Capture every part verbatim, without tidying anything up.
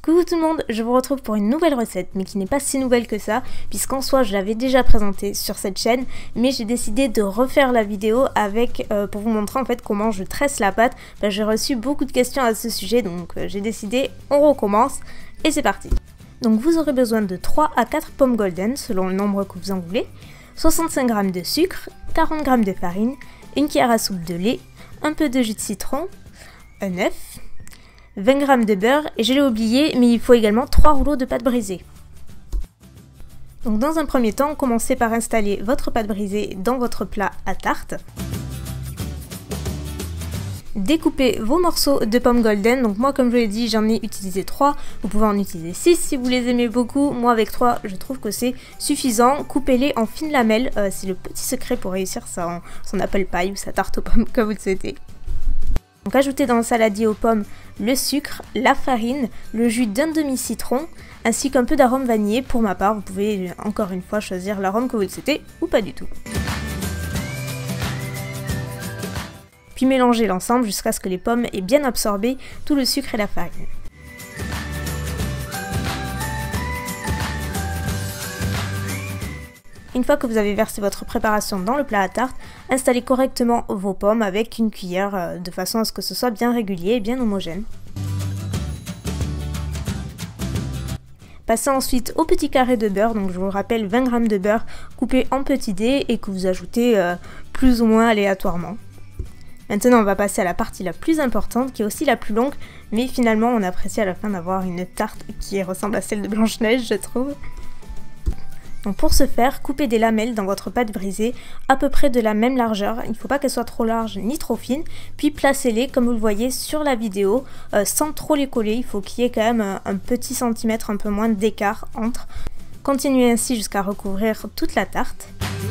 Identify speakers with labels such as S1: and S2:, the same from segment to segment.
S1: Coucou tout le monde, je vous retrouve pour une nouvelle recette, mais qui n'est pas si nouvelle que ça, puisqu'en soi je l'avais déjà présentée sur cette chaîne, mais j'ai décidé de refaire la vidéo avec, euh, pour vous montrer en fait comment je tresse la pâte. Ben, j'ai reçu beaucoup de questions à ce sujet, donc euh, j'ai décidé, on recommence, et c'est parti. Donc vous aurez besoin de trois à quatre pommes golden, selon le nombre que vous en voulez, soixante-cinq grammes de sucre, quarante grammes de farine, une cuillère à soupe de lait, un peu de jus de citron, un œuf, vingt grammes de beurre, et je l'ai oublié, mais il faut également trois rouleaux de pâte brisée. Donc dans un premier temps, commencez par installer votre pâte brisée dans votre plat à tarte. Découpez vos morceaux de pommes golden, donc moi comme je l'ai dit j'en ai utilisé trois, vous pouvez en utiliser six si vous les aimez beaucoup, moi avec trois je trouve que c'est suffisant. Coupez-les en fines lamelles, euh, c'est le petit secret pour réussir son, son apple pie ou sa tarte aux pommes comme vous le souhaitez. Donc ajoutez dans le saladier aux pommes le sucre, la farine, le jus d'un demi-citron, ainsi qu'un peu d'arôme vanillé. Pour ma part, vous pouvez encore une fois choisir l'arôme que vous le souhaitez ou pas du tout. Puis mélangez l'ensemble jusqu'à ce que les pommes aient bien absorbé tout le sucre et la farine. Une fois que vous avez versé votre préparation dans le plat à tarte, installez correctement vos pommes avec une cuillère euh, de façon à ce que ce soit bien régulier et bien homogène. Passez ensuite au petit carré de beurre, donc je vous rappelle vingt grammes de beurre coupé en petits dés et que vous ajoutez euh, plus ou moins aléatoirement. Maintenant on va passer à la partie la plus importante qui est aussi la plus longue, mais finalement on apprécie à la fin d'avoir une tarte qui ressemble à celle de Blanche-Neige je trouve. Donc pour ce faire, coupez des lamelles dans votre pâte brisée à peu près de la même largeur, il ne faut pas qu'elles soient trop larges ni trop fines, puis placez-les comme vous le voyez sur la vidéo euh, sans trop les coller, il faut qu'il y ait quand même un, un petit centimètre, un peu moins d'écart entre. Continuez ainsi jusqu'à recouvrir toute la tarte.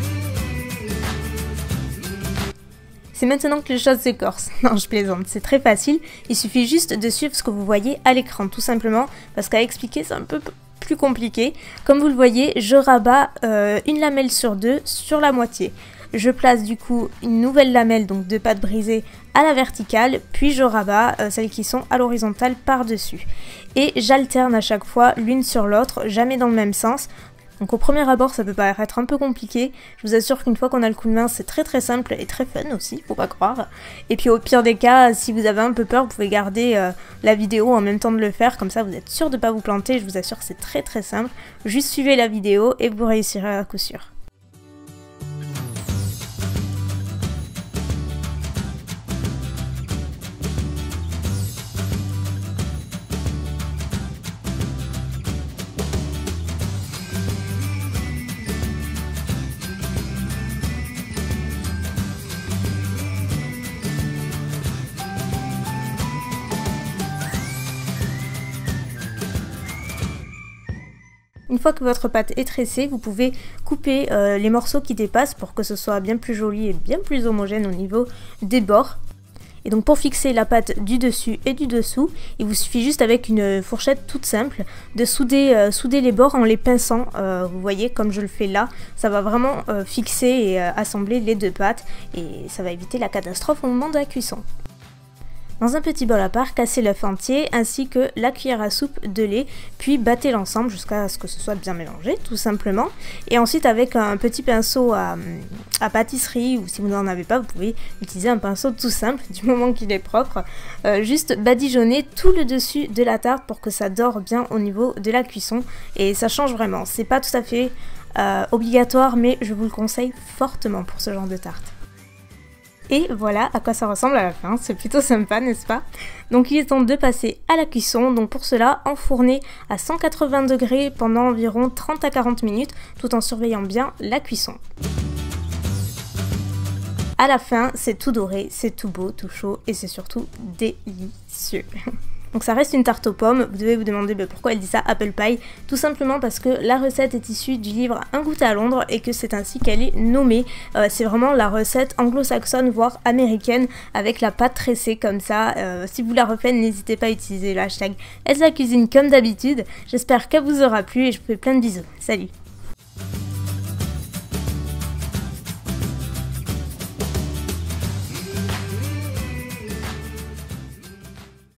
S1: C'est maintenant que les choses se corsent. Non, je plaisante, c'est très facile, il suffit juste de suivre ce que vous voyez à l'écran tout simplement, parce qu'à expliquer c'est un peu plus compliqué. Comme vous le voyez, je rabats euh, une lamelle sur deux sur la moitié. Je place du coup une nouvelle lamelle donc de pâte brisée à la verticale, puis je rabats euh, celles qui sont à l'horizontale par-dessus. Et j'alterne à chaque fois l'une sur l'autre, jamais dans le même sens. Donc au premier abord ça peut paraître un peu compliqué, je vous assure qu'une fois qu'on a le coup de main c'est très très simple et très fun aussi, faut pas croire. Et puis au pire des cas, si vous avez un peu peur, vous pouvez garder euh, la vidéo en même temps de le faire, comme ça vous êtes sûr de pas vous planter, je vous assure que c'est très très simple. Juste suivez la vidéo et vous réussirez à coup sûr. Une fois que votre pâte est tressée, vous pouvez couper euh, les morceaux qui dépassent pour que ce soit bien plus joli et bien plus homogène au niveau des bords. Et donc pour fixer la pâte du dessus et du dessous, il vous suffit juste avec une fourchette toute simple de souder, euh, souder les bords en les pinçant. Euh, vous voyez comme je le fais là, ça va vraiment euh, fixer et euh, assembler les deux pâtes et ça va éviter la catastrophe au moment de la cuisson. Dans un petit bol à part, cassez l'œuf entier ainsi que la cuillère à soupe de lait, puis battez l'ensemble jusqu'à ce que ce soit bien mélangé tout simplement. Et ensuite avec un petit pinceau à, à pâtisserie, ou si vous n'en avez pas, vous pouvez utiliser un pinceau tout simple du moment qu'il est propre. Euh, juste badigeonnez tout le dessus de la tarte pour que ça dore bien au niveau de la cuisson et ça change vraiment. C'est pas tout à fait euh, obligatoire mais je vous le conseille fortement pour ce genre de tarte. Et voilà à quoi ça ressemble à la fin, c'est plutôt sympa n'est-ce pas? Donc il est temps de passer à la cuisson, donc pour cela enfournez à cent quatre-vingts degrés pendant environ trente à quarante minutes tout en surveillant bien la cuisson. À la fin c'est tout doré, c'est tout beau, tout chaud et c'est surtout délicieux. Donc ça reste une tarte aux pommes, vous devez vous demander bah, pourquoi elle dit ça apple pie, tout simplement parce que la recette est issue du livre Un goûter à Londres et que c'est ainsi qu'elle est nommée. Euh, c'est vraiment la recette anglo-saxonne voire américaine avec la pâte tressée comme ça. Euh, si vous la refaites, n'hésitez pas à utiliser le hashtag Elsa Cuisine comme d'habitude. J'espère qu'elle vous aura plu et je vous fais plein de bisous. Salut!